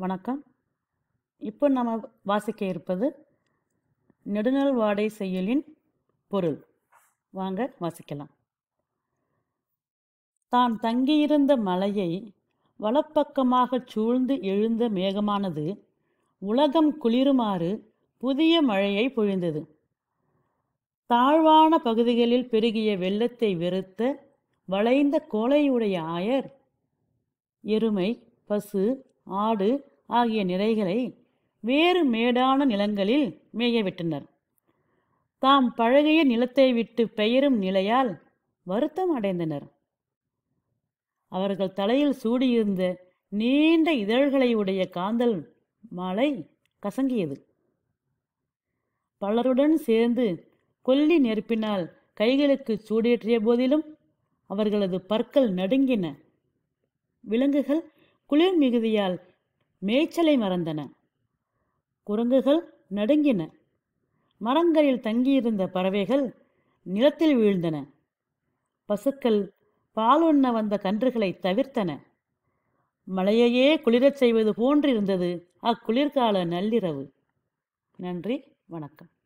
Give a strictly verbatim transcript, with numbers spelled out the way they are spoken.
வணக்கம். இப்போ நம்ம வாசிக்க இருப்பது நெடுநல் வாடை செய்யுளின் பொருள். வாங்க வாசிக்கலாம். தான் தங்கியிருந்த மலையை வலப்பக்கமாகச் சூழ்ந்து எழுந்த மேகமானது உலகம் குளிருமாறு புதிய மழையை பொழிந்தது. தாழ்வான பகுதிகளில் பெருகிய வெள்ளத்தை வெறுத்த வளைந்த கோலையுடைய ஆயர் எருமை, பசு, ஆடு ஆகிய நிறைகளை வேறு மேடான நிலங்களில் மேயவிட்டனர். தாம் பழகிய நிலத்தை விட்டு பெயரும் நிலையால் வருத்தம் அடைந்தனர். அவர்கள் தலையில் சூடியிருந்த நீண்ட இதழ்களை உடைய காந்தல் மாலை கசங்கியது. பலருடன் சேர்ந்து கொல்லி நெருப்பினால் கைகளுக்கு சூடேற்றிய போதிலும் அவர்களது பற்கள் நடுங்கின. விலங்குகள் குளிர் மிகுதியால் மேய்ச்சலை மறந்தன. குரங்குகள் நடுங்கின. மரங்களில் தங்கியிருந்த பறவைகள் நிலத்தில் வீழ்ந்தன. பசுக்கள் பாலுண்ண வந்த கன்றுகளை தவிர்த்தன. மலையையே குளிரச் செய்வது போன்றிருந்தது அக்குளிர்கால நள்ளிரவு. நன்றி, வணக்கம்.